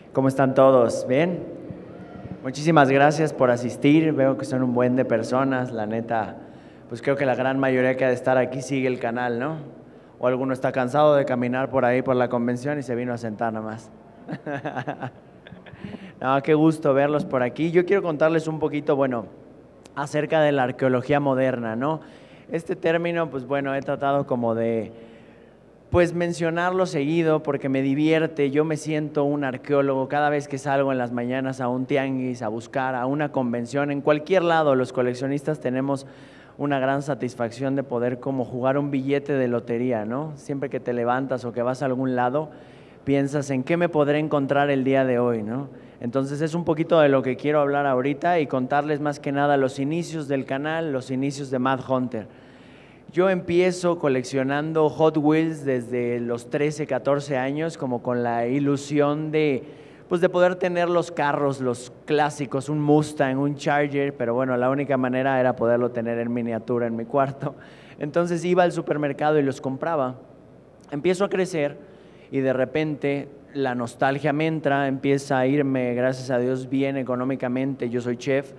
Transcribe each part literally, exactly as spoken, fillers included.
¿Cómo están todos? ¿Bien? Muchísimas gracias por asistir. Veo que son un buen de personas. La neta, pues creo que la gran mayoría que ha de estar aquí sigue el canal, ¿no? O alguno está cansado de caminar por ahí por la convención y se vino a sentar nada más. No, qué gusto verlos por aquí. Yo quiero contarles un poquito, bueno, acerca de la arqueología moderna, ¿no? Este término, pues bueno, he tratado como de pues mencionarlo seguido porque me divierte. Yo me siento un arqueólogo cada vez que salgo en las mañanas a un tianguis, a buscar, a una convención, en cualquier lado. Los coleccionistas tenemos una gran satisfacción de poder como jugar un billete de lotería, ¿no? Siempre que te levantas o que vas a algún lado, piensas en qué me podré encontrar el día de hoy, ¿no? Entonces es un poquito de lo que quiero hablar ahorita y contarles más que nada los inicios del canal, los inicios de Mad Hunter. Yo empiezo coleccionando Hot Wheels desde los trece, catorce años, como con la ilusión de, pues de poder tener los carros, los clásicos, un Mustang, un Charger, pero bueno, la única manera era poderlo tener en miniatura en mi cuarto. Entonces iba al supermercado y los compraba. Empiezo a crecer y de repente la nostalgia me entra, empieza a irme, gracias a Dios, bien económicamente. Yo soy chef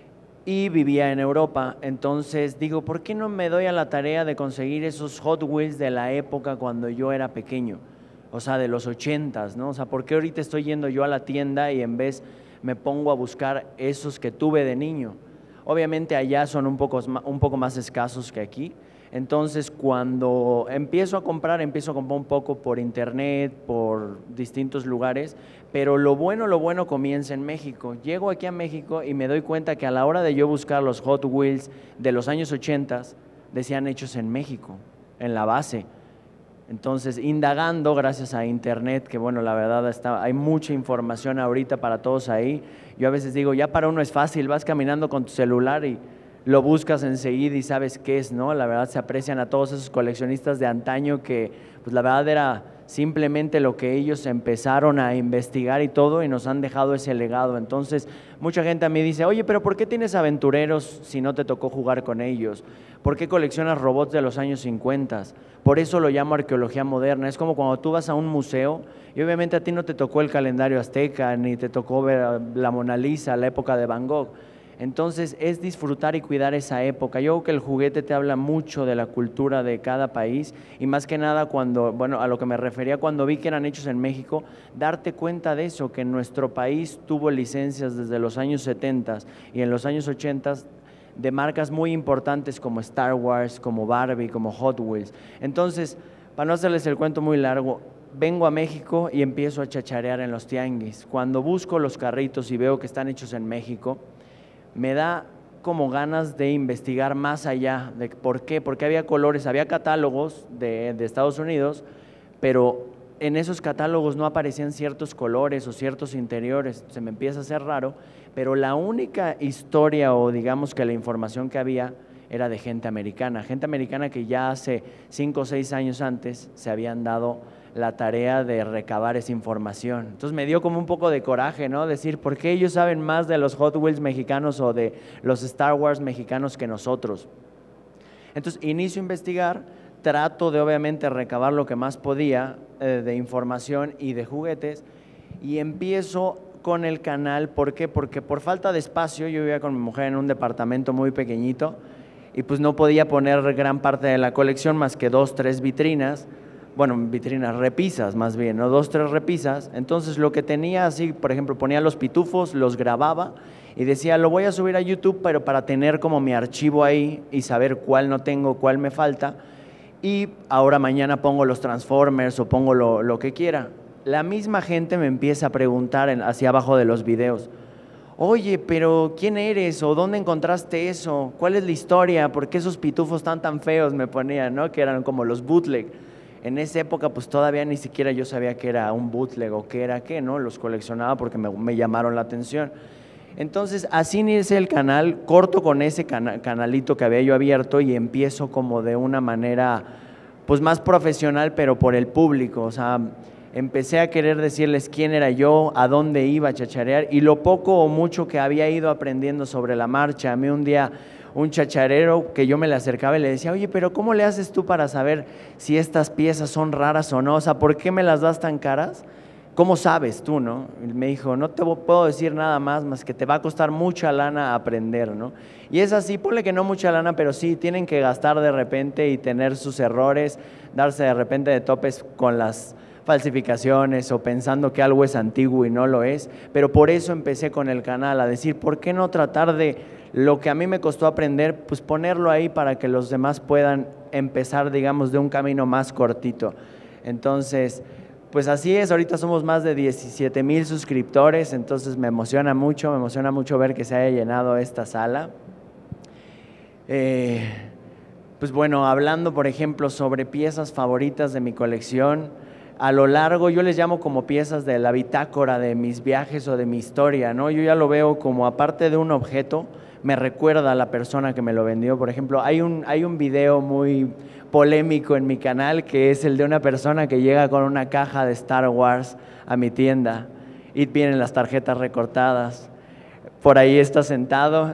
y vivía en Europa, entonces digo, ¿por qué no me doy a la tarea de conseguir esos Hot Wheels de la época cuando yo era pequeño? O sea, de los ochentas, ¿no? O sea, ¿por qué ahorita estoy yendo yo a la tienda y en vez me pongo a buscar esos que tuve de niño? Obviamente allá son un poco, un poco más escasos que aquí. Entonces, cuando empiezo a comprar, empiezo a comprar un poco por internet, por distintos lugares, pero lo bueno, lo bueno comienza en México. Llego aquí a México y me doy cuenta que a la hora de yo buscar los Hot Wheels de los años ochenta, decían hechos en México, en la base. Entonces, indagando gracias a internet, que bueno, la verdad está, hay mucha información ahorita para todos ahí. Yo a veces digo, ya para uno es fácil, vas caminando con tu celular y lo buscas enseguida y sabes qué es, ¿no? La verdad se aprecian a todos esos coleccionistas de antaño que, pues la verdad era simplemente lo que ellos empezaron a investigar y todo y nos han dejado ese legado. Entonces, mucha gente a mí dice, oye, pero ¿por qué tienes aventureros si no te tocó jugar con ellos? ¿Por qué coleccionas robots de los años cincuenta? Por eso lo llamo arqueología moderna. Es como cuando tú vas a un museo y obviamente a ti no te tocó el calendario azteca, ni te tocó ver la Mona Lisa, la época de Van Gogh. Entonces es disfrutar y cuidar esa época. Yo creo que el juguete te habla mucho de la cultura de cada país y más que nada cuando, bueno, a lo que me refería cuando vi que eran hechos en México, darte cuenta de eso, que nuestro país tuvo licencias desde los años setenta y en los años ochenta de marcas muy importantes como Star Wars, como Barbie, como Hot Wheels. Entonces, para no hacerles el cuento muy largo, vengo a México y empiezo a chacharear en los tianguis. Cuando busco los carritos y veo que están hechos en México, me da como ganas de investigar más allá. De, ¿por qué? Porque había colores, había catálogos de, de Estados Unidos, pero en esos catálogos no aparecían ciertos colores o ciertos interiores. Se me empieza a hacer raro, pero la única historia o digamos que la información que había era de gente americana, gente americana que ya hace cinco o seis años antes se habían dado la tarea de recabar esa información. Entonces me dio como un poco de coraje, ¿no? Decir, ¿por qué ellos saben más de los Hot Wheels mexicanos o de los Star Wars mexicanos que nosotros? Entonces inicio a investigar, trato de obviamente recabar lo que más podía eh, de información y de juguetes y empiezo con el canal. ¿Por qué? Porque por falta de espacio, yo vivía con mi mujer en un departamento muy pequeñito y pues no podía poner gran parte de la colección más que dos, tres vitrinas. Bueno, vitrinas, repisas más bien, ¿no? Dos, tres repisas. Entonces lo que tenía así, por ejemplo, ponía los pitufos, los grababa y decía, lo voy a subir a YouTube, pero para tener como mi archivo ahí y saber cuál no tengo, cuál me falta. Y ahora mañana pongo los Transformers o pongo lo, lo que quiera. La misma gente me empieza a preguntar en, hacia abajo de los videos, oye, pero ¿quién eres? ¿O dónde encontraste eso? ¿Cuál es la historia? ¿Por qué esos pitufos están tan feos? Me ponían, ¿no? Que eran como los bootleg. En esa época pues todavía ni siquiera yo sabía que era un bootleg o qué era qué, ¿no? Los coleccionaba porque me, me llamaron la atención. Entonces así inicié el canal, corto con ese cana canalito que había yo abierto y empiezo como de una manera pues más profesional pero por el público. O sea, empecé a querer decirles quién era yo, a dónde iba a chacharear y lo poco o mucho que había ido aprendiendo sobre la marcha. A mí un día un chacharero que yo me le acercaba y le decía, oye, pero ¿cómo le haces tú para saber si estas piezas son raras o no? O sea, ¿por qué me las das tan caras? ¿cómo sabes tú, no? Y me dijo, no te puedo decir nada más, más que te va a costar mucha lana aprender, ¿no? Y es así, ponle que no mucha lana, pero sí tienen que gastar de repente y tener sus errores, darse de repente de topes con las falsificaciones o pensando que algo es antiguo y no lo es, pero por eso empecé con el canal, a decir, ¿por qué no tratar de lo que a mí me costó aprender, pues ponerlo ahí para que los demás puedan empezar, digamos, de un camino más cortito? Entonces, pues así es, ahorita somos más de diecisiete mil suscriptores, entonces me emociona mucho, me emociona mucho ver que se haya llenado esta sala. Eh, pues bueno, hablando por ejemplo sobre piezas favoritas de mi colección, a lo largo yo les llamo como piezas de la bitácora de mis viajes o de mi historia, ¿no? Yo ya lo veo como aparte de un objeto, me recuerda a la persona que me lo vendió. Por ejemplo, hay un, hay un video muy polémico en mi canal que es el de una persona que llega con una caja de Star Wars a mi tienda y vienen las tarjetas recortadas. Por ahí está sentado.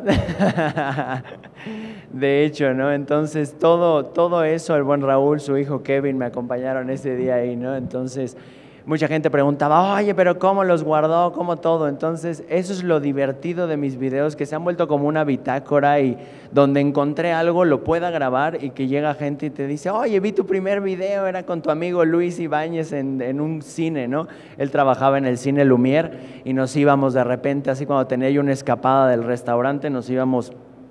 De hecho, ¿no? Entonces, todo, todo eso, el buen Raúl, su hijo Kevin, me acompañaron ese día ahí, ¿no? Entonces, mucha gente preguntaba, oye, pero ¿cómo los guardó? ¿Cómo todo? Entonces, eso es lo divertido de mis videos, que se han vuelto como una bitácora y donde encontré algo lo pueda grabar y que llega gente y te dice, oye, vi tu primer video, era con tu amigo Luis Ibáñez en, en un cine, ¿no? Él trabajaba en el cine Lumière y nos íbamos de repente, así cuando tenía yo una escapada del restaurante, nos íbamos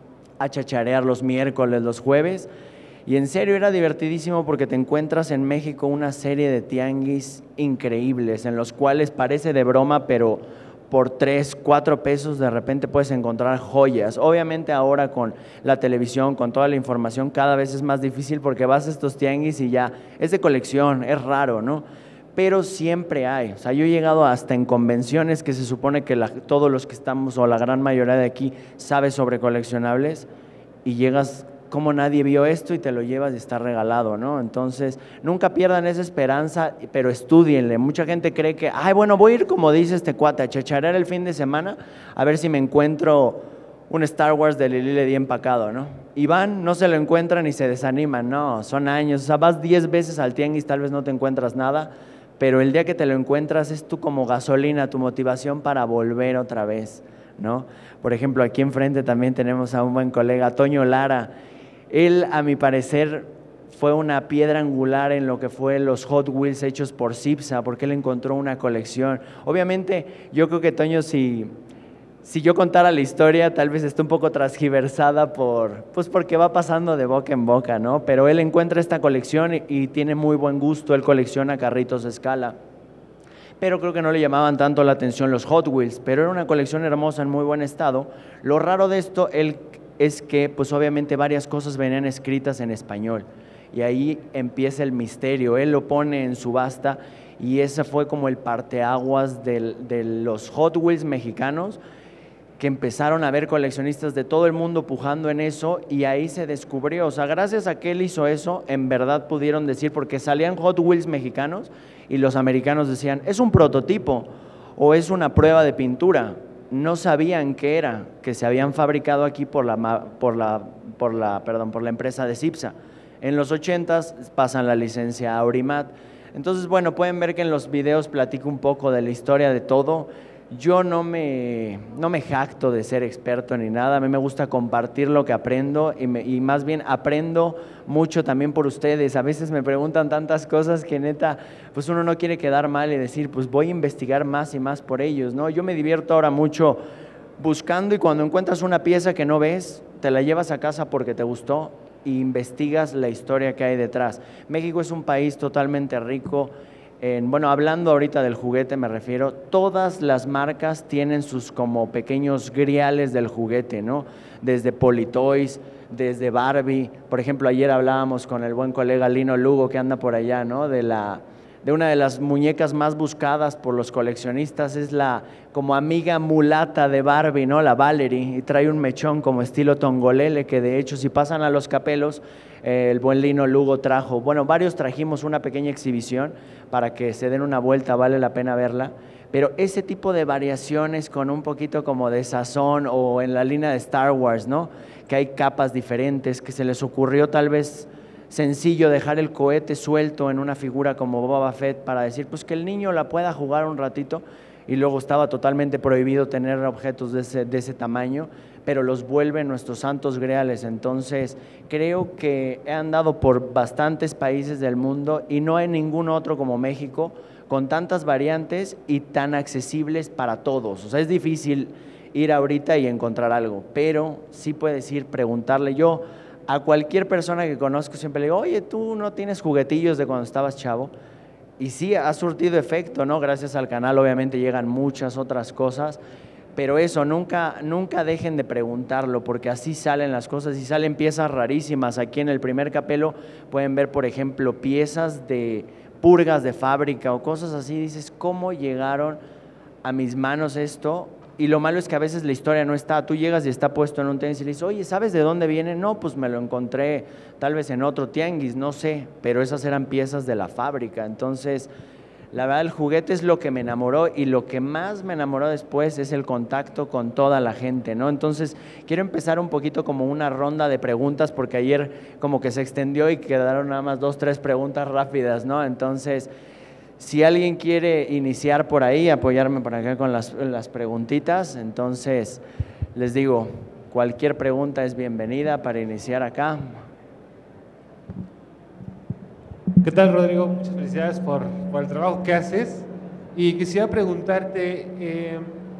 a chacharear los miércoles, los jueves. Y en serio era divertidísimo porque te encuentras en México una serie de tianguis increíbles en los cuales parece de broma, pero por tres, cuatro pesos de repente puedes encontrar joyas. Obviamente ahora con la televisión, con toda la información, cada vez es más difícil porque vas a estos tianguis y ya es de colección, es raro, ¿no? Pero siempre hay. O sea, yo he llegado hasta en convenciones que se supone que la, todos los que estamos o la gran mayoría de aquí sabe sobre coleccionables y llegas como nadie vio esto y te lo llevas y está regalado, ¿no? Entonces, nunca pierdan esa esperanza, pero estudienle. Mucha gente cree que, ay, bueno, voy a ir como dice este cuate, a chacharear el fin de semana a ver si me encuentro un Star Wars de Lili Ledi empacado, ¿no? Y van, no se lo encuentran y se desaniman, no, son años. O sea, vas diez veces al tianguis, tal vez no te encuentras nada, pero el día que te lo encuentras es tú como gasolina, tu motivación para volver otra vez, ¿no? Por ejemplo, aquí enfrente también tenemos a un buen colega, Toño Lara. Él, a mi parecer, fue una piedra angular en lo que fue los Hot Wheels hechos por Cipsa, porque él encontró una colección. Obviamente, yo creo que Toño, si, si yo contara la historia, tal vez esté un poco transgiversada por, pues porque va pasando de boca en boca, ¿no? Pero él encuentra esta colección y, y tiene muy buen gusto, él colecciona carritos a escala. Pero creo que no le llamaban tanto la atención los Hot Wheels, pero era una colección hermosa en muy buen estado. Lo raro de esto él, es que pues obviamente varias cosas venían escritas en español y ahí empieza el misterio. Él lo pone en subasta y ese fue como el parteaguas del, de los Hot Wheels mexicanos, que empezaron a ver coleccionistas de todo el mundo pujando en eso y ahí se descubrió. O sea, gracias a que él hizo eso, en verdad pudieron decir, porque salían Hot Wheels mexicanos y los americanos decían, es un prototipo o es una prueba de pintura. No sabían qué era, que se habían fabricado aquí por la, por la, por la, perdón, por la empresa de Cipsa. En los ochentas pasan la licencia a Aurimat. Entonces, bueno, pueden ver que en los videos platico un poco de la historia de todo. Yo no me, no me jacto de ser experto ni nada, a mí me gusta compartir lo que aprendo y, me, y más bien aprendo mucho también por ustedes. A veces me preguntan tantas cosas que neta, pues uno no quiere quedar mal y decir, pues voy a investigar más y más por ellos, ¿no? Yo me divierto ahora mucho buscando y cuando encuentras una pieza que no ves, te la llevas a casa porque te gustó e investigas la historia que hay detrás. México es un país totalmente rico. En, bueno, hablando ahorita del juguete me refiero, todas las marcas tienen sus como pequeños griales del juguete, ¿no? Desde Politoys, desde Barbie. Por ejemplo, ayer hablábamos con el buen colega Lino Lugo que anda por allá, ¿no? De, la, de una de las muñecas más buscadas por los coleccionistas, es la como amiga mulata de Barbie, ¿no? La Valerie, y trae un mechón como estilo tongolele, que de hecho si pasan a Los Capelos, eh, el buen Lino Lugo trajo, bueno, varios trajimos una pequeña exhibición para que se den una vuelta, vale la pena verla, pero ese tipo de variaciones con un poquito como de sazón o en la línea de Star Wars, ¿no? Que hay capas diferentes, que se les ocurrió tal vez sencillo dejar el cohete suelto en una figura como Boba Fett para decir, pues que el niño la pueda jugar un ratito, y luego estaba totalmente prohibido tener objetos de ese, de ese tamaño, pero los vuelven nuestros santos griales. Entonces creo que he andado por bastantes países del mundo y no hay ningún otro como México con tantas variantes y tan accesibles para todos. O sea, es difícil ir ahorita y encontrar algo, pero sí puedes ir, preguntarle. Yo a cualquier persona que conozco siempre le digo, oye, ¿tú no tienes juguetillos de cuando estabas chavo? Y sí, ha surtido efecto, ¿no? Gracias al canal obviamente llegan muchas otras cosas, pero eso, nunca, nunca dejen de preguntarlo, porque así salen las cosas y salen piezas rarísimas. Aquí en el primer capelo pueden ver, por ejemplo, piezas de purgas de fábrica o cosas así. Dices, ¿cómo llegaron a mis manos esto? Y lo malo es que a veces la historia no está, tú llegas y está puesto en un tenis y le dices, oye, ¿sabes de dónde viene? No, pues me lo encontré tal vez en otro tianguis, no sé, pero esas eran piezas de la fábrica. Entonces, la verdad, el juguete es lo que me enamoró, y lo que más me enamoró después es el contacto con toda la gente, ¿no? Entonces, quiero empezar un poquito como una ronda de preguntas, porque ayer como que se extendió y quedaron nada más dos, tres preguntas rápidas, ¿no? Entonces, si alguien quiere iniciar por ahí, apoyarme por acá con las, las preguntitas, entonces les digo, cualquier pregunta es bienvenida para iniciar acá. ¿Qué tal, Rodrigo? Muchas felicidades por, por el trabajo que haces. Y quisiera preguntarte, eh,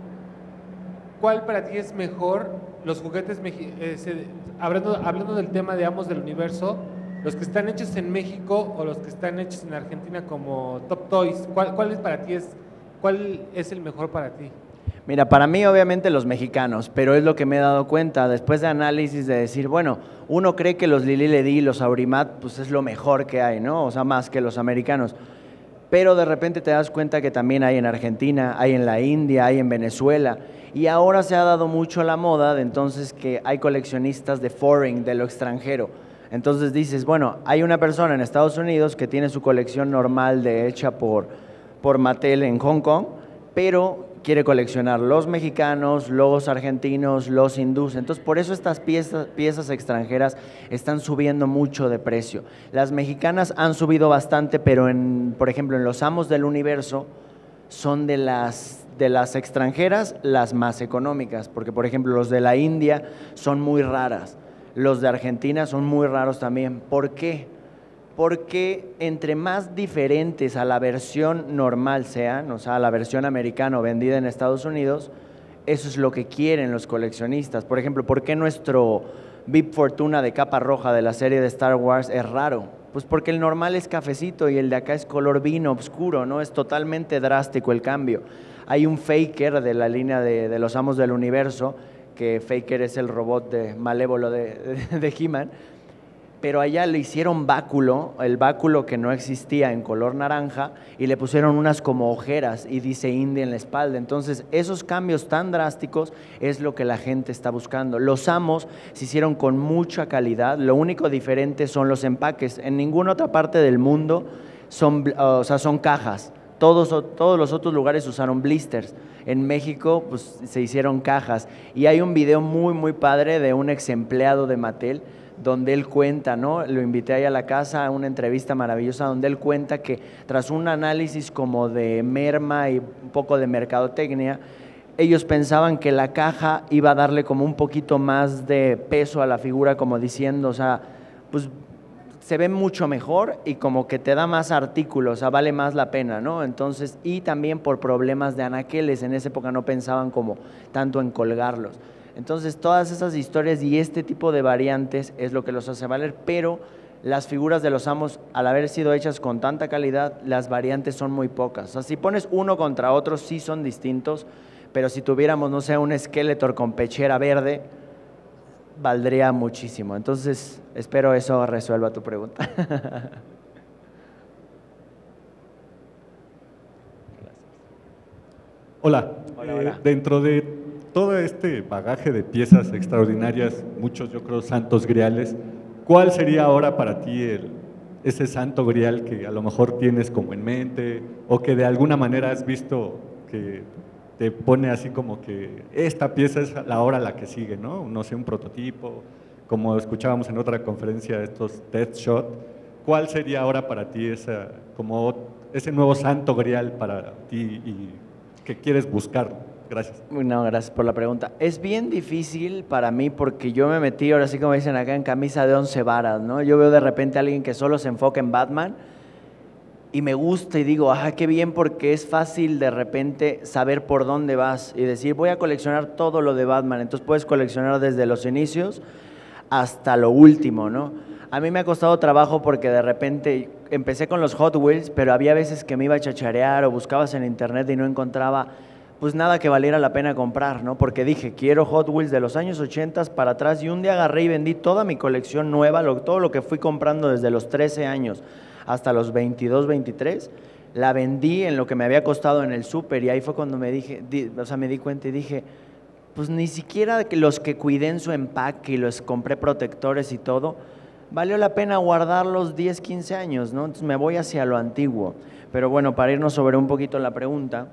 ¿cuál para ti es mejor los juguetes, eh, se, hablando, hablando del tema de Amos del Universo, los que están hechos en México o los que están hechos en Argentina como Top Toys? ¿Cuál, cuál es para ti es, cuál es el mejor para ti? Mira, para mí obviamente los mexicanos, pero es lo que me he dado cuenta después de análisis de decir, bueno, uno cree que los Lili Ledi y los Aurimat pues es lo mejor que hay, ¿no? O sea, más que los americanos. Pero de repente te das cuenta que también hay en Argentina, hay en la India, hay en Venezuela, y ahora se ha dado mucho la moda de entonces que hay coleccionistas de foreign, de lo extranjero. Entonces dices, bueno, hay una persona en Estados Unidos que tiene su colección normal de hecha por, por Mattel en Hong Kong, pero quiere coleccionar los mexicanos, los argentinos, los hindús. Entonces, por eso estas piezas, piezas extranjeras están subiendo mucho de precio. Las mexicanas han subido bastante, pero, en, por ejemplo, en los Amos del Universo son de las, de las extranjeras las más económicas, porque, por ejemplo, los de la India son muy raras. Los de Argentina son muy raros también. ¿Por qué? Porque entre más diferentes a la versión normal sean, o sea, a la versión americana vendida en Estados Unidos, eso es lo que quieren los coleccionistas. Por ejemplo, ¿por qué nuestro V I P Fortuna de capa roja de la serie de Star Wars es raro? Pues porque el normal es cafecito y el de acá es color vino oscuro, ¿no? Es totalmente drástico el cambio. Hay un Faker de la línea de, de los Amos del Universo, que Faker es el robot de, malévolo de, de, de He-Man, pero allá le hicieron báculo, el báculo que no existía en color naranja, y le pusieron unas como ojeras y dice India en la espalda. Entonces, esos cambios tan drásticos es lo que la gente está buscando. Los Amos se hicieron con mucha calidad, lo único diferente son los empaques. En ninguna otra parte del mundo son, o sea, son cajas. Todos, todos los otros lugares usaron blisters. En México pues, se hicieron cajas. Y hay un video muy, muy padre de un ex empleado de Mattel, donde él cuenta, ¿no? Lo invité ahí a la casa a una entrevista maravillosa donde él cuenta que tras un análisis como de merma y un poco de mercadotecnia, ellos pensaban que la caja iba a darle como un poquito más de peso a la figura, como diciendo, o sea, pues se ve mucho mejor y como que te da más artículos, o sea, vale más la pena, ¿no? Entonces, y también por problemas de anaqueles, en esa época no pensaban como tanto en colgarlos. Entonces, todas esas historias y este tipo de variantes es lo que los hace valer, pero las figuras de los Amos, al haber sido hechas con tanta calidad, las variantes son muy pocas. O sea, si pones uno contra otro, sí son distintos, pero si tuviéramos, no sé, un Skeletor con pechera verde, valdría muchísimo. Entonces, espero eso resuelva tu pregunta. Hola. Hola, hola. Eh, dentro de todo este bagaje de piezas extraordinarias, muchos yo creo santos griales, ¿cuál sería ahora para ti el, ese santo grial que a lo mejor tienes como en mente o que de alguna manera has visto que te pone así como que esta pieza es la hora la que sigue, ¿no? No sé, un prototipo, como escuchábamos en otra conferencia, estos Deathshot, ¿cuál sería ahora para ti esa, como ese nuevo santo grial para ti y que quieres buscar? Gracias. No, gracias por la pregunta. Es bien difícil para mí porque yo me metí, ahora sí como dicen acá, en camisa de once varas, ¿no? Yo veo de repente a alguien que solo se enfoca en Batman y me gusta y digo, ajá, qué bien, porque es fácil de repente saber por dónde vas y decir, voy a coleccionar todo lo de Batman. Entonces puedes coleccionar desde los inicios hasta lo último, ¿no? A mí me ha costado trabajo porque de repente empecé con los Hot Wheels, pero había veces que me iba a chacharear o buscabas en internet y no encontraba pues nada que valiera la pena comprar, ¿no? Porque dije, quiero Hot Wheels de los años ochenta para atrás, y un día agarré y vendí toda mi colección nueva, lo, todo lo que fui comprando desde los trece años hasta los veintidós, veintitrés, la vendí en lo que me había costado en el súper, y ahí fue cuando me dije, di, o sea, me di cuenta y dije, pues ni siquiera los que cuidé en su empaque y los compré protectores y todo, valió la pena guardarlos diez, quince años, ¿no? Entonces me voy hacia lo antiguo. Pero bueno, para irnos sobre un poquito la pregunta,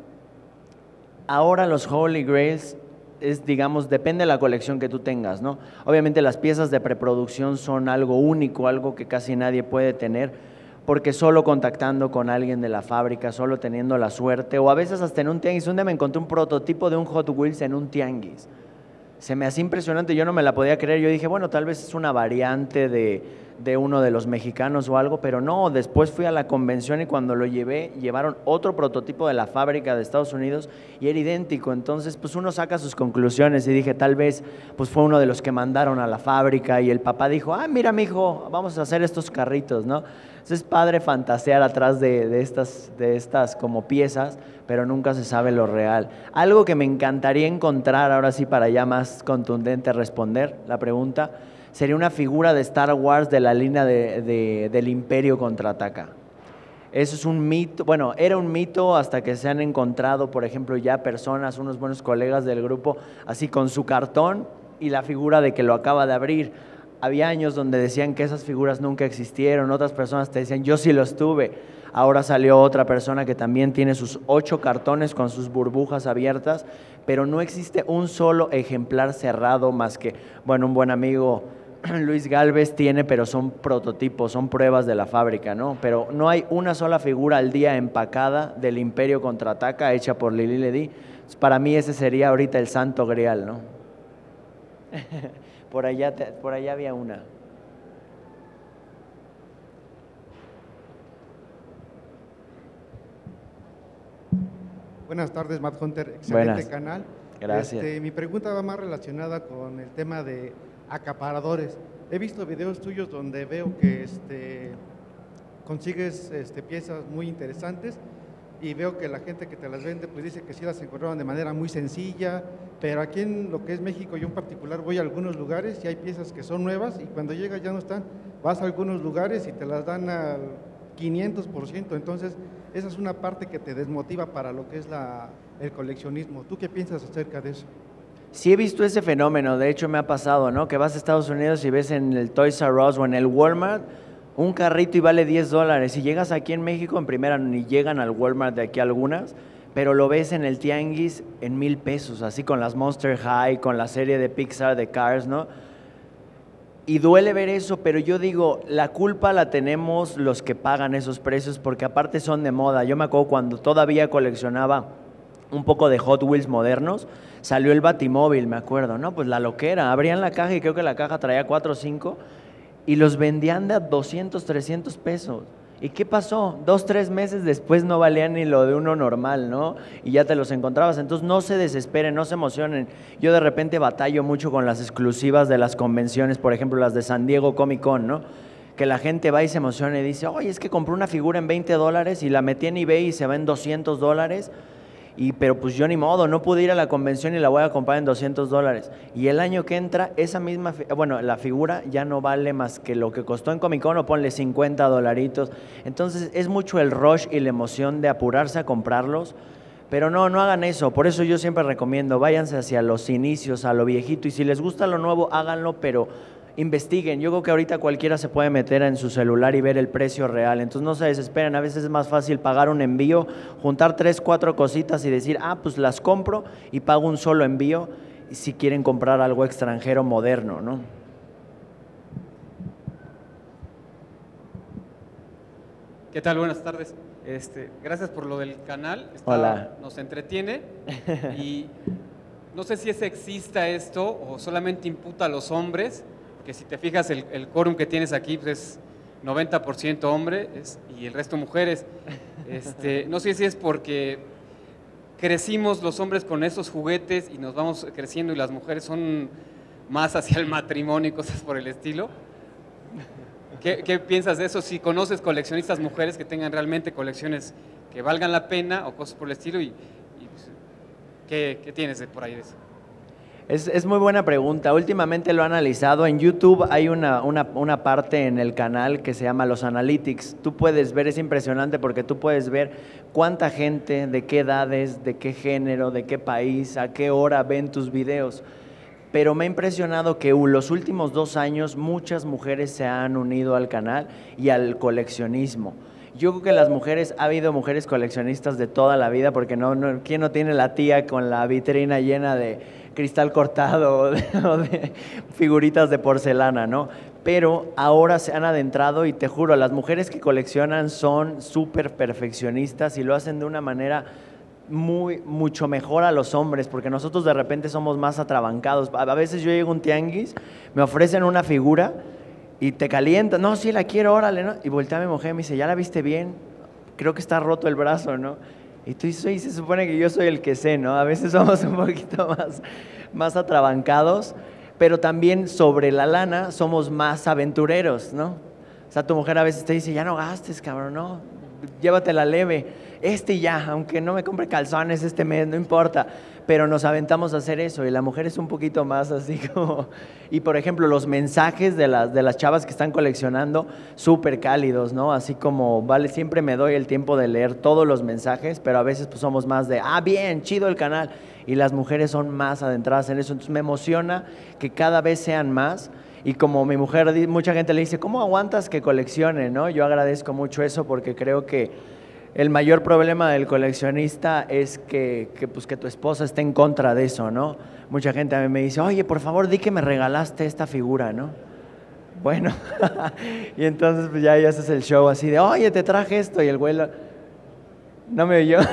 ahora los Holy Grails es, digamos, depende de la colección que tú tengas, ¿no? Obviamente las piezas de preproducción son algo único, algo que casi nadie puede tener, porque solo contactando con alguien de la fábrica, solo teniendo la suerte, o a veces hasta en un tianguis. Un día me encontré un prototipo de un Hot Wheels en un tianguis. Se me hacía impresionante, yo no me la podía creer. Yo dije, bueno, tal vez es una variante de, de uno de los mexicanos o algo, pero no. Después fui a la convención y cuando lo llevé, llevaron otro prototipo de la fábrica de Estados Unidos y era idéntico. Entonces, pues uno saca sus conclusiones y dije, tal vez pues fue uno de los que mandaron a la fábrica y el papá dijo, ah, mira, mijo, vamos a hacer estos carritos, ¿no? Entonces es padre fantasear atrás de, de, estas, de estas como piezas, pero nunca se sabe lo real. Algo que me encantaría encontrar, ahora sí para ya más contundente responder la pregunta, sería una figura de Star Wars de la línea de, de, del Imperio Contraataca. Eso es un mito, bueno, era un mito hasta que se han encontrado, por ejemplo, ya personas, unos buenos colegas del grupo, así con su cartón y la figura de que lo acaba de abrir. Había años donde decían que esas figuras nunca existieron, otras personas te decían, yo sí los tuve. Ahora salió otra persona que también tiene sus ocho cartones con sus burbujas abiertas, pero no existe un solo ejemplar cerrado más que, bueno, un buen amigo, Luis Galvez, tiene, pero son prototipos, son pruebas de la fábrica, ¿no? Pero no hay una sola figura al día empacada del Imperio Contraataca hecha por Lili Ledy. Para mí ese sería ahorita el santo grial, ¿no? Por allá, por allá había una. Buenas tardes, Matt Hunter. Excelente Buenas. Canal. Gracias. Este, mi pregunta va más relacionada con el tema de acaparadores. He visto videos tuyos donde veo que este, consigues este, piezas muy interesantes y veo que la gente que te las vende pues dice que sí las encontraron de manera muy sencilla, pero aquí en lo que es México, yo en particular voy a algunos lugares y hay piezas que son nuevas y cuando llegas ya no están. Vas a algunos lugares y te las dan al quinientos por ciento, entonces esa es una parte que te desmotiva para lo que es la, el coleccionismo. ¿Tú qué piensas acerca de eso? Sí he visto ese fenómeno, de hecho me ha pasado, ¿no? Que vas a Estados Unidos y ves en el Toys R Us o en el Walmart un carrito y vale diez dólares. Y llegas aquí en México, en primera ni llegan al Walmart de aquí algunas, pero lo ves en el tianguis en mil pesos, así con las Monster High, con la serie de Pixar de Cars, ¿no? Y duele ver eso, pero yo digo, la culpa la tenemos los que pagan esos precios, porque aparte son de moda. Yo me acuerdo cuando todavía coleccionaba un poco de Hot Wheels modernos, salió el Batimóvil, me acuerdo, ¿no? Pues la loquera, abrían la caja y creo que la caja traía cuatro o cinco y los vendían de a doscientos, trescientos pesos. ¿Y qué pasó? Dos, tres meses después no valían ni lo de uno normal, ¿no? Y ya te los encontrabas. Entonces no se desesperen, no se emocionen. Yo de repente batallo mucho con las exclusivas de las convenciones, por ejemplo las de San Diego Comic Con, ¿no? Que la gente va y se emociona y dice, oye, es que compré una figura en veinte dólares y la metí en eBay y se va en doscientos dólares. Y, pero pues yo ni modo, no pude ir a la convención y la voy a comprar en doscientos dólares. Y el año que entra, esa misma, bueno, la figura ya no vale más que lo que costó en Comic Con, o ponle cincuenta dolaritos. Entonces es mucho el rush y la emoción de apurarse a comprarlos. Pero no, no hagan eso. Por eso yo siempre recomiendo, váyanse hacia los inicios, a lo viejito. Y si les gusta lo nuevo, háganlo, pero investiguen. Yo creo que ahorita cualquiera se puede meter en su celular y ver el precio real. Entonces no se desesperen. A veces es más fácil pagar un envío, juntar tres, cuatro cositas y decir, ah, pues las compro y pago un solo envío si quieren comprar algo extranjero moderno, ¿no? ¿Qué tal? Buenas tardes. Este, gracias por lo del canal. Está, Hola. Nos entretiene. Y no sé si es sexista esto o solamente imputa a los hombres, que si te fijas el, el quórum que tienes aquí pues es noventa por ciento hombre es, y el resto mujeres. Este, no sé si es porque crecimos los hombres con esos juguetes y nos vamos creciendo y las mujeres son más hacia el matrimonio y cosas por el estilo. ¿Qué, qué piensas de eso? Si conoces coleccionistas mujeres que tengan realmente colecciones que valgan la pena o cosas por el estilo, y, y pues, ¿qué, ¿qué tienes de por ahí de eso? Es, es muy buena pregunta. Últimamente lo he analizado. En YouTube hay una, una, una parte en el canal que se llama Los Analytics. Tú puedes ver, es impresionante porque tú puedes ver cuánta gente, de qué edades, de qué género, de qué país, a qué hora ven tus videos. Pero me ha impresionado que los últimos dos años muchas mujeres se han unido al canal y al coleccionismo. Yo creo que las mujeres, ha habido mujeres coleccionistas de toda la vida, porque no, no, ¿quién no tiene la tía con la vitrina llena de cristal cortado o de, o de figuritas de porcelana, ¿no? Pero ahora se han adentrado y te juro, las mujeres que coleccionan son súper perfeccionistas y lo hacen de una manera muy, mucho mejor a los hombres, porque nosotros de repente somos más atrabancados. A veces yo llego a un tianguis, me ofrecen una figura y te calientan, no, sí la quiero, órale, ¿no? Y voltea a mi mujer y me dice, ¿ya la viste bien? Creo que está roto el brazo, ¿no? Y tú dices, se supone que yo soy el que sé, ¿no? A veces somos un poquito más, más atrabancados, pero también sobre la lana somos más aventureros, ¿no? O sea, tu mujer a veces te dice, ya no gastes, cabrón, no, llévatela leve. Este ya, aunque no me compre calzones este mes, no importa, pero nos aventamos a hacer eso y la mujer es un poquito más así como… Y por ejemplo, los mensajes de las, de las chavas que están coleccionando, súper cálidos, ¿no? Así como, vale, siempre me doy el tiempo de leer todos los mensajes, pero a veces pues somos más de, ah, bien, chido el canal, y las mujeres son más adentradas en eso, entonces me emociona que cada vez sean más. Y como mi mujer, mucha gente le dice, ¿cómo aguantas que coleccione, no? Yo agradezco mucho eso porque creo que el mayor problema del coleccionista es que, que, pues, que tu esposa esté en contra de eso, ¿no? Mucha gente a mí me dice, oye, por favor, di que me regalaste esta figura, ¿no? Bueno, y entonces pues ya, ya haces el show así de, oye, te traje esto, y el güey lo… no me oyó.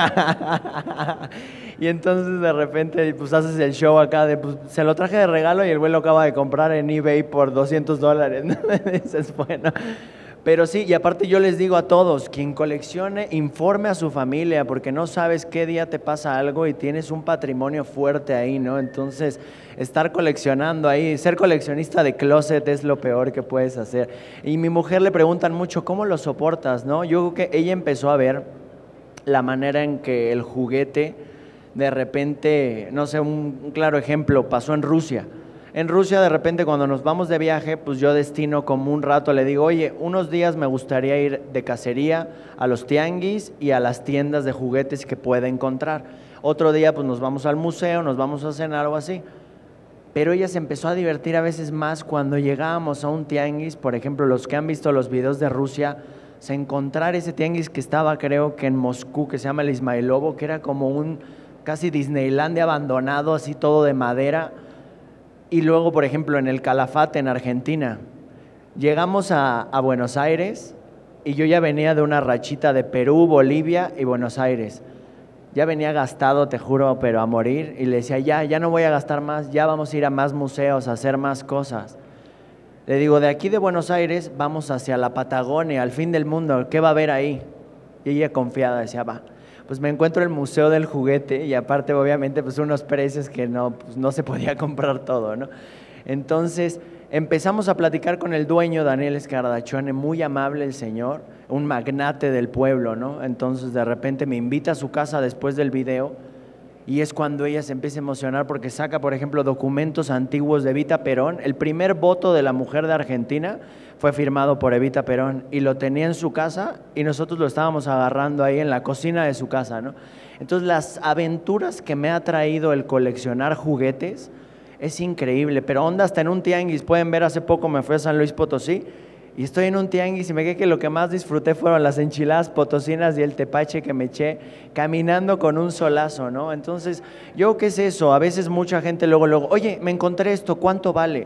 Y entonces de repente pues haces el show acá de, pues se lo traje de regalo y el güey lo acaba de comprar en eBay por doscientos dólares, ¿no? Dices, bueno… Pero sí, y aparte yo les digo a todos, quien coleccione, informe a su familia, porque no sabes qué día te pasa algo y tienes un patrimonio fuerte ahí, ¿no? Entonces, estar coleccionando ahí, ser coleccionista de closet es lo peor que puedes hacer. Y mi mujer le preguntan mucho, ¿cómo lo soportas, no? Yo creo que ella empezó a ver la manera en que el juguete, de repente, no sé, un, un claro ejemplo, pasó en Rusia. En Rusia, de repente, cuando nos vamos de viaje, pues yo destino como un rato, le digo, oye, unos días me gustaría ir de cacería a los tianguis y a las tiendas de juguetes que pueda encontrar. Otro día, pues nos vamos al museo, nos vamos a cenar o así. Pero ella se empezó a divertir a veces más cuando llegábamos a un tianguis, por ejemplo, los que han visto los videos de Rusia, se encontrar ese tianguis que estaba, creo que en Moscú, que se llama el Ismailovo, que era como un casi Disneylandia abandonado, así todo de madera. Y luego, por ejemplo, en el Calafate, en Argentina, llegamos a, a Buenos Aires y yo ya venía de una rachita de Perú, Bolivia y Buenos Aires. Ya venía gastado, te juro, pero a morir. Y le decía, ya, ya no voy a gastar más, ya vamos a ir a más museos, a hacer más cosas. Le digo, de aquí de Buenos Aires vamos hacia la Patagonia, al fin del mundo, ¿qué va a haber ahí? Y ella confiada decía, va. Pues me encuentro el Museo del Juguete y aparte obviamente pues unos precios que no, pues no se podía comprar todo, ¿no? Entonces empezamos a platicar con el dueño, Daniel Escardachone, muy amable el señor, un magnate del pueblo, ¿no? Entonces de repente me invita a su casa después del video y es cuando ella se empieza a emocionar porque saca, por ejemplo, documentos antiguos de Evita Perón. El primer voto de la mujer de Argentina fue firmado por Evita Perón y lo tenía en su casa y nosotros lo estábamos agarrando ahí en la cocina de su casa, ¿no? Entonces las aventuras que me ha traído el coleccionar juguetes es increíble, pero onda hasta en un tianguis. Pueden ver, hace poco me fui a San Luis Potosí y estoy en un tianguis y me quedé que lo que más disfruté fueron las enchiladas potosinas y el tepache que me eché caminando con un solazo, ¿no? Entonces, yo, ¿qué es eso? A veces mucha gente luego, luego, oye, me encontré esto, ¿cuánto vale?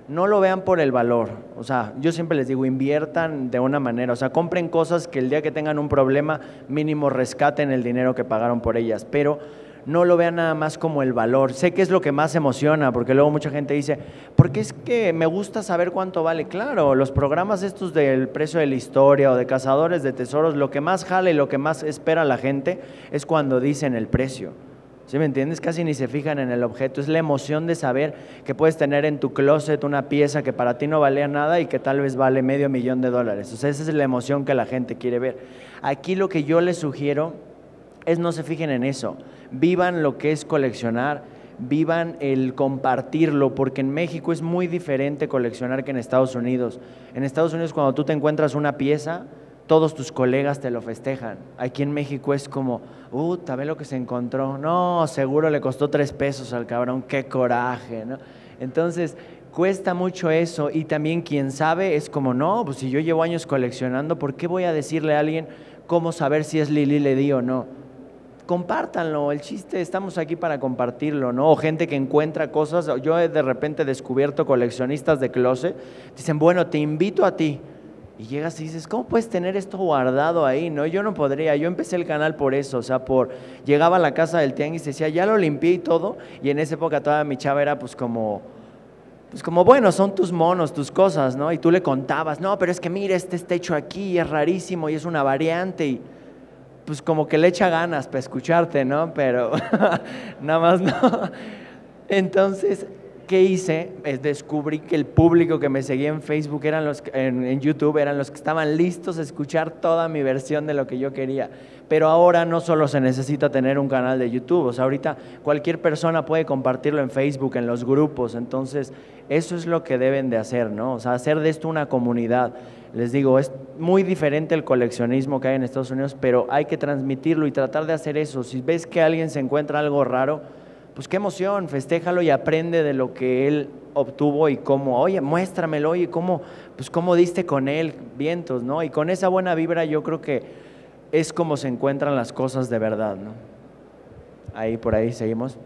no lo vean por el valor. O sea, yo siempre les digo, inviertan de una manera, o sea, compren cosas que el día que tengan un problema, mínimo rescaten el dinero que pagaron por ellas, pero no lo vean nada más como el valor. Sé que es lo que más emociona, porque luego mucha gente dice, porque es que me gusta saber cuánto vale. Claro, los programas estos del precio de la historia o de cazadores de tesoros, lo que más jala y lo que más espera la gente es cuando dicen el precio. ¿Sí me entiendes? Casi ni se fijan en el objeto, es la emoción de saber que puedes tener en tu closet una pieza que para ti no valía nada y que tal vez vale medio millón de dólares. O sea, esa es la emoción que la gente quiere ver. Aquí lo que yo les sugiero es no se fijen en eso, vivan lo que es coleccionar, vivan el compartirlo, porque en México es muy diferente coleccionar que en Estados Unidos. En Estados Unidos cuando tú te encuentras una pieza, todos tus colegas te lo festejan. Aquí en México es como, uh, ve lo que se encontró. No, seguro le costó tres pesos al cabrón, qué coraje, ¿no? Entonces, cuesta mucho eso y también quien sabe es como, no, pues si yo llevo años coleccionando, ¿por qué voy a decirle a alguien cómo saber si es Lili Ledi o no? Compártanlo, el chiste, estamos aquí para compartirlo, ¿no? O gente que encuentra cosas, yo he de repente descubierto coleccionistas de closet, dicen, bueno, te invito a ti. Y llegas y dices, ¿cómo puedes tener esto guardado ahí? No, yo no podría, yo empecé el canal por eso, o sea, por, llegaba a la casa del tianguis y decía, ya lo limpié y todo, y en esa época toda mi chava era pues como, pues como, bueno, son tus monos, tus cosas, ¿no? Y tú le contabas, no, pero es que mira, este está hecho aquí, y es rarísimo, y es una variante, y pues como que le echa ganas para escucharte, ¿no? Pero nada más no. Entonces, ¿qué hice? Es descubrí que el público que me seguía en Facebook, eran los, en, en YouTube, eran los que estaban listos a escuchar toda mi versión de lo que yo quería. Pero ahora no solo se necesita tener un canal de YouTube, o sea, ahorita cualquier persona puede compartirlo en Facebook, en los grupos, entonces eso es lo que deben de hacer, ¿no? O sea, hacer de esto una comunidad. Les digo, es muy diferente el coleccionismo que hay en Estados Unidos, pero hay que transmitirlo y tratar de hacer eso. Si ves que alguien se encuentra algo raro, pues qué emoción, festéjalo y aprende de lo que él obtuvo y cómo, oye, muéstramelo, oye, cómo, pues cómo diste con él, vientos, ¿no? Y con esa buena vibra yo creo que es como se encuentran las cosas de verdad, ¿no? Ahí, por ahí, seguimos.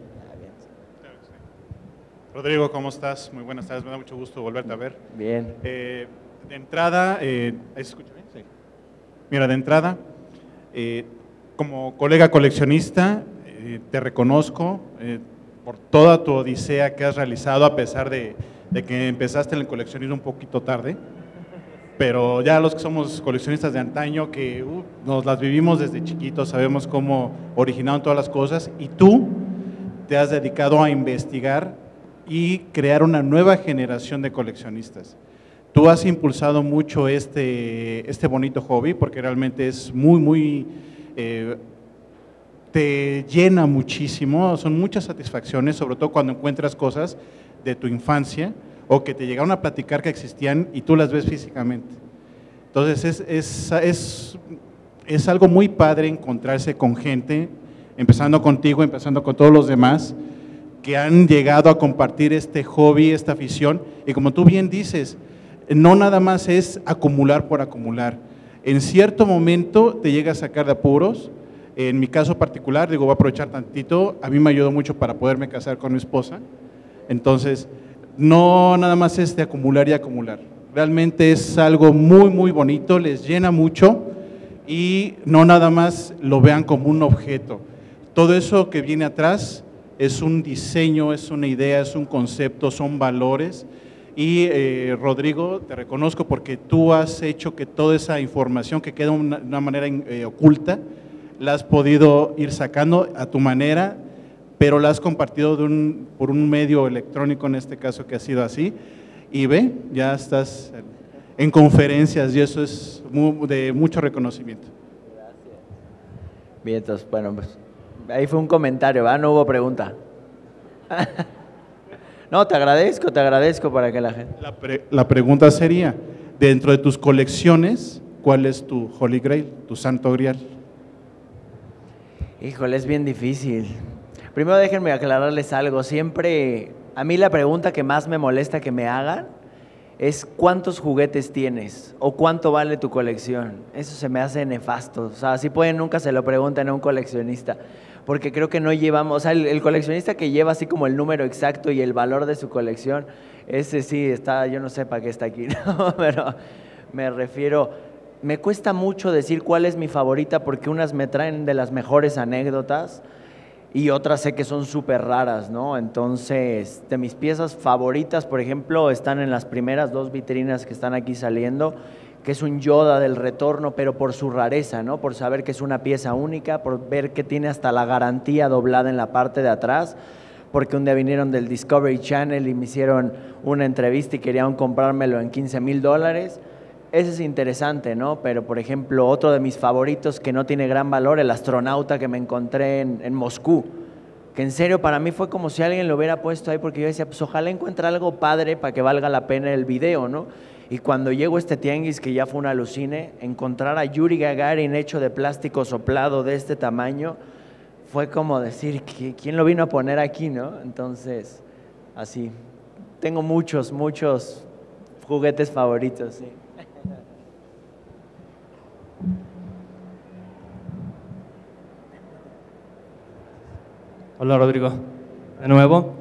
Rodrigo, ¿cómo estás? Muy buenas tardes, me da mucho gusto volverte a ver. Bien. Eh, de entrada, eh, ¿se escucha bien? Sí. Mira, de entrada, eh, como colega coleccionista, eh, te reconozco eh, por toda tu odisea que has realizado, a pesar de, de que empezaste en el coleccionismo un poquito tarde, pero ya los que somos coleccionistas de antaño, que uh, nos las vivimos desde chiquitos, sabemos cómo originaron todas las cosas, y tú te has dedicado a investigar y crear una nueva generación de coleccionistas. Tú has impulsado mucho este, este bonito hobby, porque realmente es muy, muy, eh, te llena muchísimo, son muchas satisfacciones, sobre todo cuando encuentras cosas de tu infancia o que te llegaron a platicar que existían y tú las ves físicamente. Entonces es, es, es, es algo muy padre encontrarse con gente, empezando contigo, empezando con todos los demás, que han llegado a compartir este hobby, esta afición, y como tú bien dices, no nada más es acumular por acumular. En cierto momento te llega a sacar de apuros. En mi caso particular, digo, voy a aprovechar tantito, a mí me ayudó mucho para poderme casar con mi esposa. Entonces, no nada más es de acumular y acumular. Realmente es algo muy, muy bonito, les llena mucho y no nada más lo vean como un objeto. Todo eso que viene atrás es un diseño, es una idea, es un concepto, son valores. Y eh, Rodrigo, te reconozco porque tú has hecho que toda esa información que queda de una, una manera eh, oculta, la has podido ir sacando a tu manera, pero la has compartido de un, por un medio electrónico, en este caso que ha sido así, y ve, ya estás en, en conferencias y eso es muy, de mucho reconocimiento. Gracias. Bien, entonces, bueno, pues ahí fue un comentario, ¿verdad? No hubo pregunta. No, te agradezco, te agradezco para que la gente… La, pre, la pregunta sería, dentro de tus colecciones, ¿cuál es tu Holy Grail, tu santo grial? Híjole, es bien difícil. Primero déjenme aclararles algo, siempre, a mí la pregunta que más me molesta que me hagan es ¿cuántos juguetes tienes? O ¿cuánto vale tu colección? Eso se me hace nefasto, o sea, si pueden nunca se lo pregunten a un coleccionista, porque creo que no llevamos, o sea, el, el coleccionista que lleva así como el número exacto y el valor de su colección, ese sí está, yo no sé para qué está aquí, ¿no? Pero me refiero, me cuesta mucho decir cuál es mi favorita porque unas me traen de las mejores anécdotas y otras sé que son súper raras, ¿no? Entonces, de mis piezas favoritas, por ejemplo, están en las primeras dos vitrinas que están aquí saliendo, que es un Yoda del retorno, pero por su rareza, ¿no? Por saber que es una pieza única, por ver que tiene hasta la garantía doblada en la parte de atrás, porque un día vinieron del Discovery Channel y me hicieron una entrevista y querían comprármelo en quince mil dólares. Ese es interesante, ¿no? Pero, por ejemplo, otro de mis favoritos que no tiene gran valor, el astronauta que me encontré en, en Moscú, que en serio para mí fue como si alguien lo hubiera puesto ahí, porque yo decía, pues ojalá encuentre algo padre para que valga la pena el video, ¿no? Y cuando llego a este tianguis, que ya fue un alucine, encontrar a Yuri Gagarin hecho de plástico soplado de este tamaño, fue como decir, ¿quién lo vino a poner aquí, no? Entonces, así, tengo muchos, muchos juguetes favoritos, sí. Hola Rodrigo, de nuevo.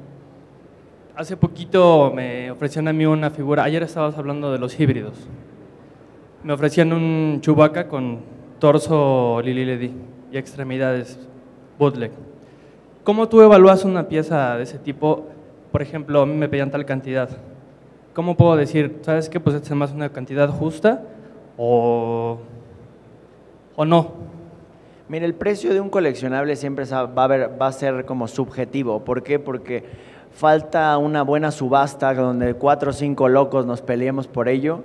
Hace poquito me ofrecían a mí una figura, ayer estabas hablando de los híbridos. Me ofrecían un Chewbacca con torso Lili Ledy y extremidades bootleg. ¿Cómo tú evalúas una pieza de ese tipo? Por ejemplo, a mí me pedían tal cantidad. ¿Cómo puedo decir, sabes qué, pues esta es más una cantidad justa o, o no? Mira, el precio de un coleccionable siempre va a, haber, va a ser como subjetivo. ¿Por qué? Porque falta una buena subasta donde cuatro o cinco locos nos peleemos por ello,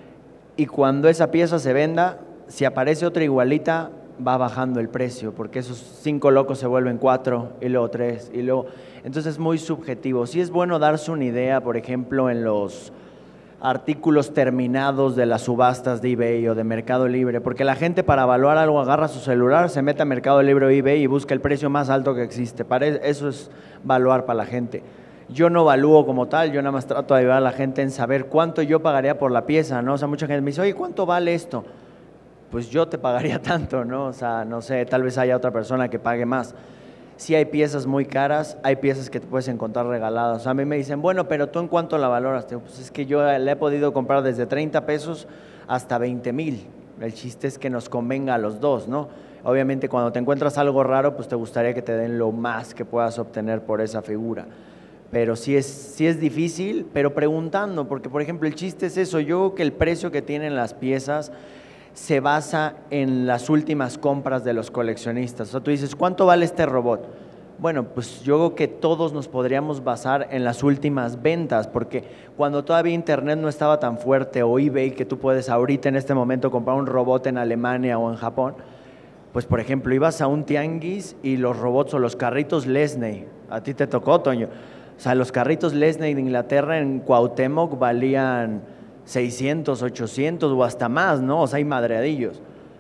y cuando esa pieza se venda, si aparece otra igualita, va bajando el precio, porque esos cinco locos se vuelven cuatro, y luego tres, y luego... Entonces es muy subjetivo. Sí es bueno darse una idea, por ejemplo, en los artículos terminados de las subastas de eBay o de Mercado Libre, porque la gente para evaluar algo agarra su celular, se mete a Mercado Libre o eBay y busca el precio más alto que existe. Para eso es evaluar para la gente. Yo no evalúo como tal, yo nada más trato de ayudar a la gente en saber cuánto yo pagaría por la pieza, ¿no? O sea, mucha gente me dice, oye, ¿cuánto vale esto? Pues yo te pagaría tanto, ¿no? O sea, no sé, tal vez haya otra persona que pague más. Sí hay piezas muy caras, hay piezas que te puedes encontrar regaladas. O sea, a mí me dicen, bueno, pero ¿tú en cuánto la valoras? Digo, pues es que yo le he podido comprar desde treinta pesos hasta veinte mil. El chiste es que nos convenga a los dos, ¿no? Obviamente cuando te encuentras algo raro, pues te gustaría que te den lo más que puedas obtener por esa figura. Pero sí es, sí es difícil, pero preguntando, porque por ejemplo el chiste es eso, yo creo que el precio que tienen las piezas se basa en las últimas compras de los coleccionistas. O sea, tú dices, ¿cuánto vale este robot? Bueno, pues yo creo que todos nos podríamos basar en las últimas ventas, porque cuando todavía Internet no estaba tan fuerte, o eBay, que tú puedes ahorita en este momento comprar un robot en Alemania o en Japón, pues por ejemplo, ibas a un tianguis y los robots o los carritos Lesney, a ti te tocó, Toño, o sea, los carritos Lesney de Inglaterra en Cuauhtémoc valían seiscientos, ochocientos o hasta más, ¿no? O sea, hay madreadillos.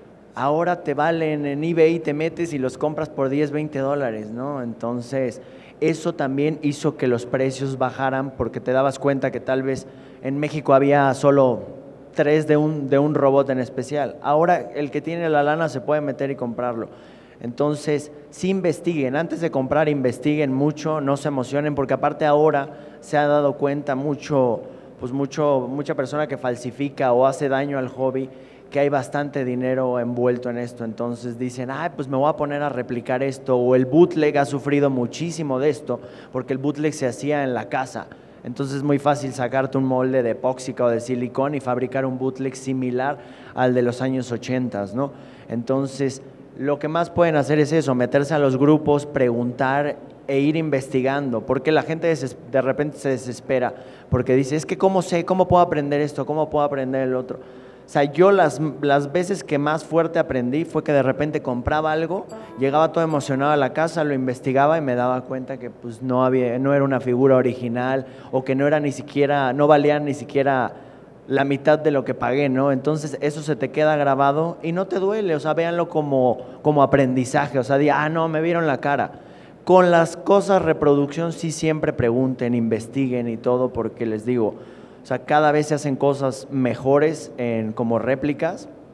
Ahora te valen en eBay, te metes y los compras por diez, veinte dólares, ¿no? Entonces, eso también hizo que los precios bajaran, porque te dabas cuenta que tal vez en México había solo tres de un, de un robot en especial. Ahora el que tiene la lana se puede meter y comprarlo. Entonces, sí investiguen, antes de comprar investiguen mucho, no se emocionen, porque aparte ahora se ha dado cuenta mucho, pues mucho, mucha persona que falsifica o hace daño al hobby, que hay bastante dinero envuelto en esto. Entonces dicen, ay, pues me voy a poner a replicar esto, o el bootleg ha sufrido muchísimo de esto, porque el bootleg se hacía en la casa. Entonces es muy fácil sacarte un molde de epóxica o de silicón y fabricar un bootleg similar al de los años ochenta, ¿no? Entonces, lo que más pueden hacer es eso, meterse a los grupos, preguntar e ir investigando, porque la gente de repente se desespera, porque dice, es que ¿cómo sé? ¿Cómo puedo aprender esto? ¿Cómo puedo aprender el otro? O sea, yo las, las veces que más fuerte aprendí fue que de repente compraba algo, llegaba todo emocionado a la casa, lo investigaba y me daba cuenta que pues no había, no era una figura original, o que no era ni siquiera, no valía ni siquiera la mitad de lo que pagué, ¿no? Entonces eso se te queda grabado y no te duele, o sea, véanlo como, como aprendizaje, o sea, di, ah, no, me vieron la cara. Con las cosas reproducción sí siempre pregunten, investiguen y todo, porque les digo, o sea, cada vez se hacen cosas mejores en, como réplicas,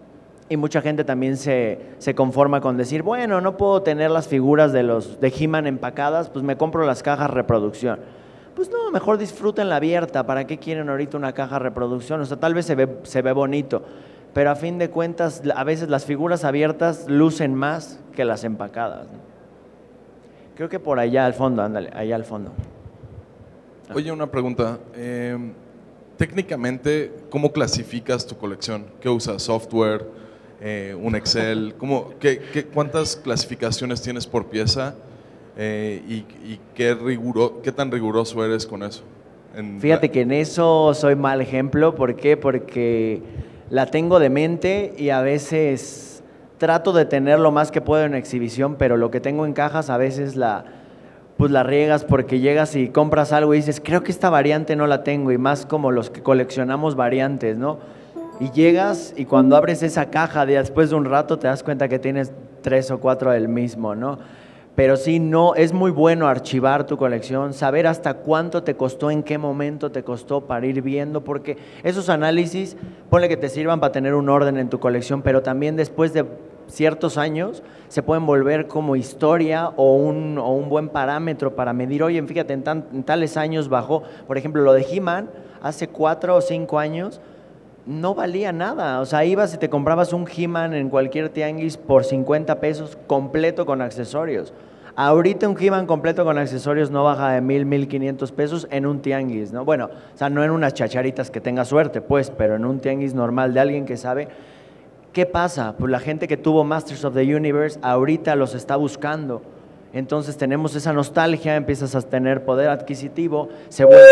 Y mucha gente también se, se conforma con decir, bueno, no puedo tener las figuras de los de He-Man empacadas, pues me compro las cajas reproducción. Pues no, mejor disfruten la abierta. ¿Para qué quieren ahorita una caja reproducción? O sea, tal vez se ve, se ve bonito, pero a fin de cuentas, a veces las figuras abiertas lucen más que las empacadas, ¿no? Creo que por allá al fondo, ándale, allá al fondo. Oye, una pregunta. Eh, técnicamente, ¿cómo clasificas tu colección? ¿Qué usas? ¿Software? Eh, ¿Un Excel? ¿Cómo, qué, qué, ¿Cuántas clasificaciones tienes por pieza? Eh, y y qué, riguro, ¿Qué tan riguroso eres con eso? En Fíjate la... que en eso soy mal ejemplo. ¿Por qué? Porque la tengo de mente y a veces trato de tener lo más que puedo en exhibición, pero lo que tengo en cajas a veces la, pues la riegas porque llegas y compras algo y dices, creo que esta variante no la tengo, y más como los que coleccionamos variantes, ¿no? Y llegas y cuando abres esa caja de después de un rato te das cuenta que tienes tres o cuatro del mismo, ¿no? Pero sí, no, es muy bueno archivar tu colección, saber hasta cuánto te costó, en qué momento te costó, para ir viendo, porque esos análisis, ponle que te sirvan para tener un orden en tu colección, pero también después de ciertos años se pueden volver como historia o un, o un buen parámetro para medir, oye, fíjate, en, tan, en tales años bajó. Por ejemplo, lo de He-Man, hace cuatro o cinco años, no valía nada. O sea, ibas y te comprabas un He-Man en cualquier tianguis por cincuenta pesos completo con accesorios. Ahorita un He-Man completo con accesorios no baja de mil, mil quinientos pesos en un tianguis, ¿no? Bueno, o sea, no en unas chacharitas que tenga suerte, pues, pero en un tianguis normal de alguien que sabe. ¿Qué pasa? Pues la gente que tuvo Masters of the Universe ahorita los está buscando. Entonces tenemos esa nostalgia, empiezas a tener poder adquisitivo, se vuelve...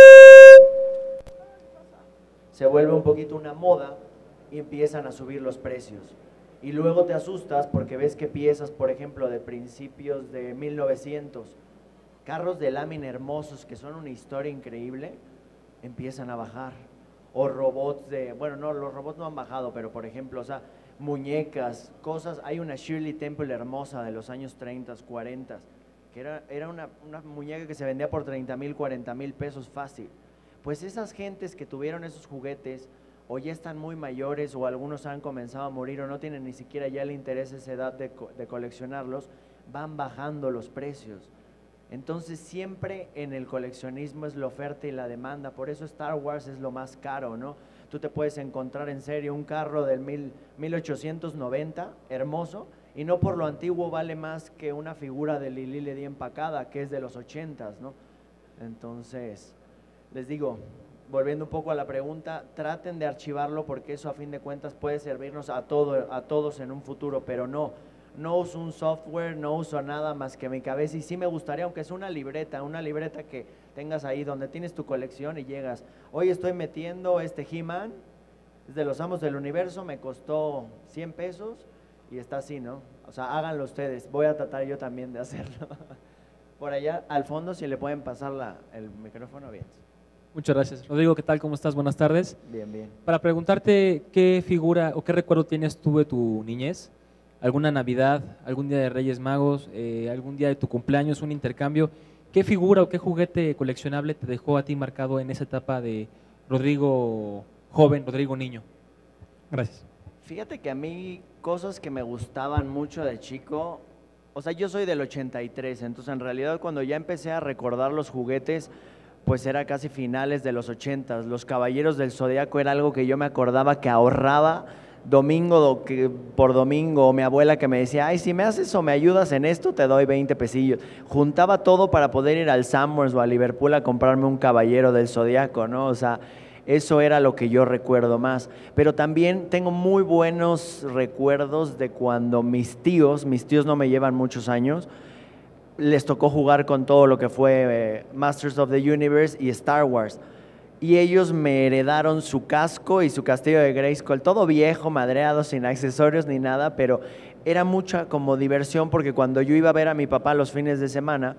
se vuelve un poquito una moda y empiezan a subir los precios. Y luego te asustas porque ves que piezas, por ejemplo, de principios de mil novecientos, carros de lámina hermosos que son una historia increíble, empiezan a bajar. O robots de, bueno, no, los robots no han bajado, pero por ejemplo, o sea, muñecas, cosas. Hay una Shirley Temple hermosa de los años treinta, cuarenta, que era, era una, una muñeca que se vendía por treinta mil, cuarenta mil pesos fácil. Pues esas gentes que tuvieron esos juguetes o ya están muy mayores o algunos han comenzado a morir o no tienen ni siquiera ya el interés a esa edad de, co de coleccionarlos, van bajando los precios. Entonces siempre en el coleccionismo es la oferta y la demanda, por eso Star Wars es lo más caro, ¿no? Tú te puedes encontrar en serio un carro del mil ochocientos noventa, hermoso, y no por lo antiguo vale más que una figura de Lili Ledy empacada, que es de los ochentas, ¿no? Entonces... les digo, volviendo un poco a la pregunta, traten de archivarlo porque eso a fin de cuentas puede servirnos a, todo, a todos en un futuro, pero no, no uso un software, no uso nada más que mi cabeza y sí me gustaría, aunque sea una libreta, una libreta que tengas ahí donde tienes tu colección y llegas, hoy estoy metiendo este He-Man, es de los Amos del Universo, me costó cien pesos y está así, ¿no? O sea, háganlo ustedes, voy a tratar yo también de hacerlo. Por allá al fondo, si le pueden pasar la, el micrófono, bien. Muchas gracias. Rodrigo, ¿qué tal? ¿Cómo estás? Buenas tardes. Bien, bien. Para preguntarte qué figura o qué recuerdo tienes tú de tu niñez, alguna Navidad, algún día de Reyes Magos, eh, algún día de tu cumpleaños, un intercambio, ¿qué figura o qué juguete coleccionable te dejó a ti marcado en esa etapa de Rodrigo joven, Rodrigo niño? Gracias. Fíjate que a mí cosas que me gustaban mucho de chico, o sea, yo soy del ochenta y tres, entonces en realidad cuando ya empecé a recordar los juguetes, pues era casi finales de los ochentas. Los Caballeros del Zodiaco era algo que yo me acordaba que ahorraba domingo por domingo, mi abuela que me decía, ay, si me haces o me ayudas en esto, te doy veinte pesillos. Juntaba todo para poder ir al Sanborns o a Liverpool a comprarme un Caballero del Zodiaco, ¿no? O sea, eso era lo que yo recuerdo más. Pero también tengo muy buenos recuerdos de cuando mis tíos, mis tíos no me llevan muchos años, les tocó jugar con todo lo que fue eh, Masters of the Universe y Star Wars. Y ellos me heredaron su casco y su castillo de Grayskull, todo viejo, madreado, sin accesorios ni nada, pero era mucha como diversión porque cuando yo iba a ver a mi papá los fines de semana,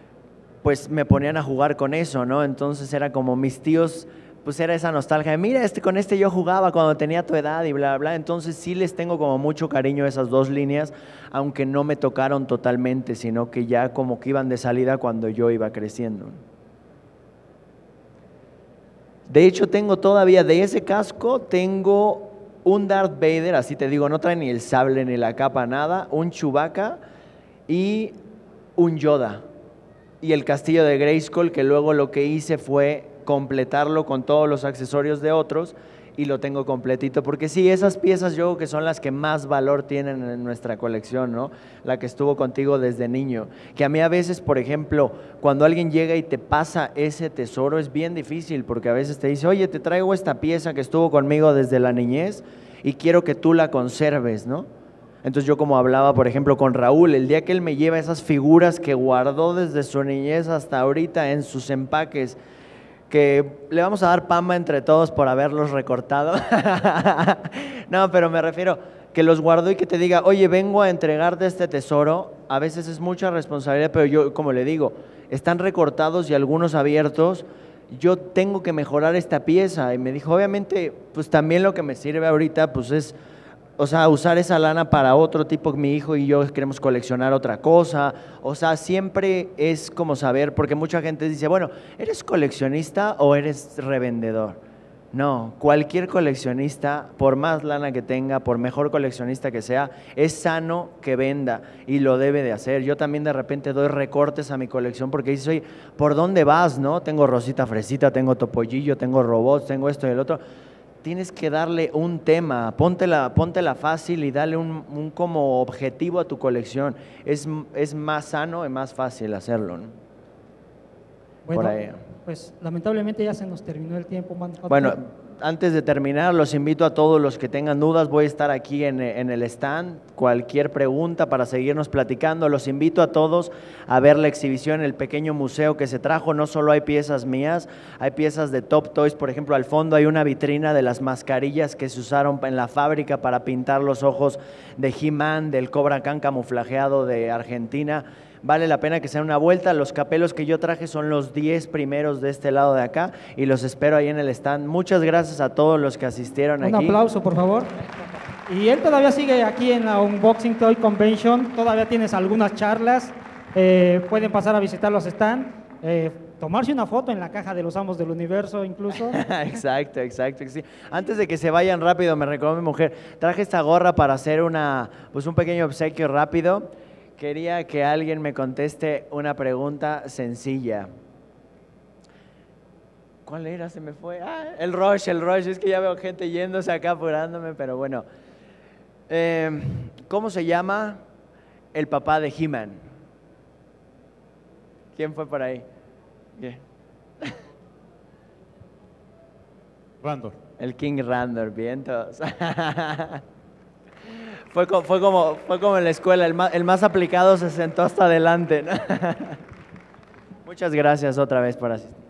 pues me ponían a jugar con eso, ¿no? Entonces era como mis tíos, pues era esa nostalgia de, mira, este, con este yo jugaba cuando tenía tu edad y bla, bla. Entonces sí les tengo como mucho cariño a esas dos líneas, aunque no me tocaron totalmente, sino que ya como que iban de salida cuando yo iba creciendo. De hecho, tengo todavía de ese casco, tengo un Darth Vader, así te digo, no trae ni el sable ni la capa, nada, un Chewbacca y un Yoda. Y el castillo de Grayskull, que luego lo que hice fue completarlo con todos los accesorios de otros y lo tengo completito, porque sí, esas piezas yo creo que son las que más valor tienen en nuestra colección, ¿no? La que estuvo contigo desde niño, que a mí a veces, por ejemplo, cuando alguien llega y te pasa ese tesoro es bien difícil, porque a veces te dice, oye, te traigo esta pieza que estuvo conmigo desde la niñez y quiero que tú la conserves, ¿no? Entonces yo como hablaba, por ejemplo, con Raúl, el día que él me lleva esas figuras que guardó desde su niñez hasta ahorita en sus empaques, que le vamos a dar pamba entre todos por haberlos recortado. No, pero me refiero que los guardó y que te diga, oye, vengo a entregarte este tesoro. A veces es mucha responsabilidad, pero yo, como le digo, están recortados y algunos abiertos. Yo tengo que mejorar esta pieza. Y me dijo, obviamente, pues también lo que me sirve ahorita, pues es, o sea, usar esa lana para otro tipo. Mi hijo y yo queremos coleccionar otra cosa. O sea, siempre es como saber, porque mucha gente dice, bueno, ¿eres coleccionista o eres revendedor? No, cualquier coleccionista, por más lana que tenga, por mejor coleccionista que sea, es sano que venda y lo debe de hacer. Yo también de repente doy recortes a mi colección porque dices, oye, ¿por dónde vas, no? Tengo Rosita Fresita, tengo Topollillo, tengo robots, tengo esto y el otro. Tienes que darle un tema, póntela, póntela fácil y dale un, un como objetivo a tu colección. Es, es más sano y más fácil hacerlo, ¿no? Bueno, por ahí. Pues lamentablemente ya se nos terminó el tiempo. Bueno, antes de terminar, los invito a todos los que tengan dudas. Voy a estar aquí en, en el stand. Cualquier pregunta para seguirnos platicando. Los invito a todos a ver la exhibición, el pequeño museo que se trajo. No solo hay piezas mías, hay piezas de Top Toys. Por ejemplo, al fondo hay una vitrina de las mascarillas que se usaron en la fábrica para pintar los ojos de He-Man, del Cobra Khan camuflajeado de Argentina. Vale la pena que se den una vuelta. Los capelos que yo traje son los diez primeros de este lado de acá y los espero ahí en el stand. Muchas gracias a todos los que asistieron aquí. Un aplauso, por favor. Y él todavía sigue aquí en la Unboxing Toy Convention. Todavía tienes algunas charlas. Eh, pueden pasar a visitar los stands. Eh, tomarse una foto en la caja de los amos del universo incluso. Exacto, exacto. Sí. Antes de que se vayan rápido, me recordó mi mujer, traje esta gorra para hacer una, pues un pequeño obsequio rápido. Quería que alguien me conteste una pregunta sencilla. ¿Cuál era? Se me fue. Ah, el rush, el rush. Es que ya veo gente yéndose acá apurándome, pero bueno. Eh, ¿Cómo se llama el papá de He-Man? ¿Quién fue por ahí? ¿Qué? Randor. El King Randor, bien todos. Fue, fue, como, fue como en la escuela, el más, el más aplicado se sentó hasta adelante, ¿no? Muchas gracias otra vez por asistir.